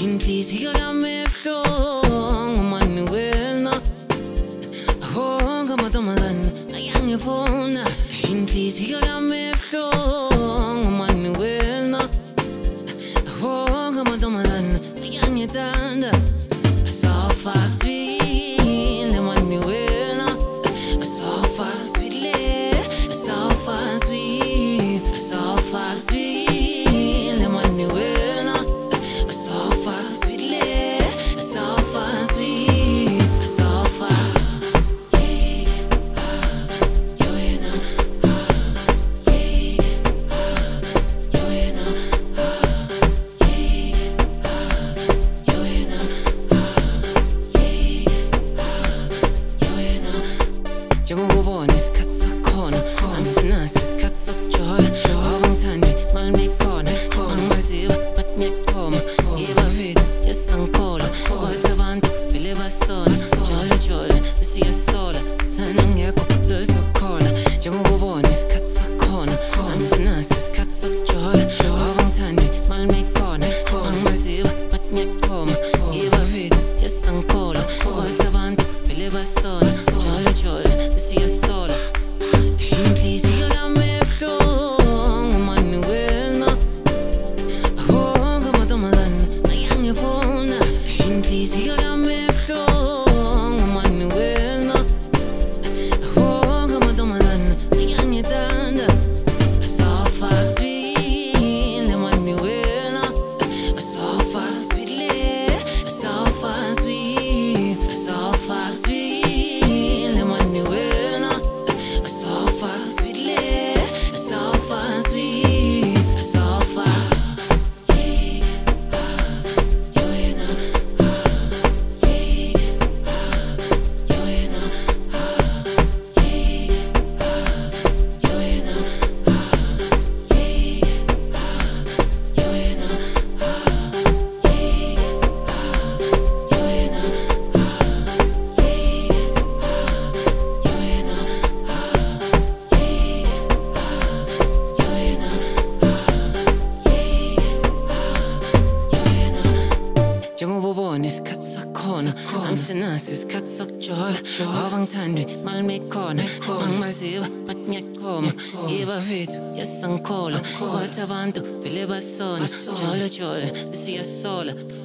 inhliziyo yami ebuhlungu manuwena ahonga amantombazane ayangifuna inhliziyo yami ebuhlungu manuwena ahonga amantombazane ayangithanda so fast sweet manuwena so fast sweet so fast sweet so fast sweet manuwena so fast sweet so fast sweet so fast Jengokubona isikhathi sakhona angisenaso isikhathi sokujola awangithandi malimekhona angibaziwa bathi ngiyachoma yebafethu yesangikholwa kodwa abantu vele basona jola jola besiyasola thana ngekho lozokhona njengokubona isikhathi sakhona angisenaso isikhathi sokujola awangithandi malimekhona angibaziwa bathi ngiyachoma yebafethu yesangikholwa kodwa abantu vele basona jola jola besiyasola inhliziyo yami ebuhlungu manuwena ahonga amantombazane ayangifuna inhliziyo yami ebuhlungu manuwena ahonga amantombazane ayangithanda so fast sweet manuwena so fast sweet so fast sweet so fast sweet manuwena so fast sweet so fast sweet so fast Njengokubona isikhathi sakhona angisenaso isikhathi sokujola awangithandi malimekhona angibaziwa bathi ngiyachoma yebafethu yesangikholwa kodwa abantu vele basona jola jola besiyasola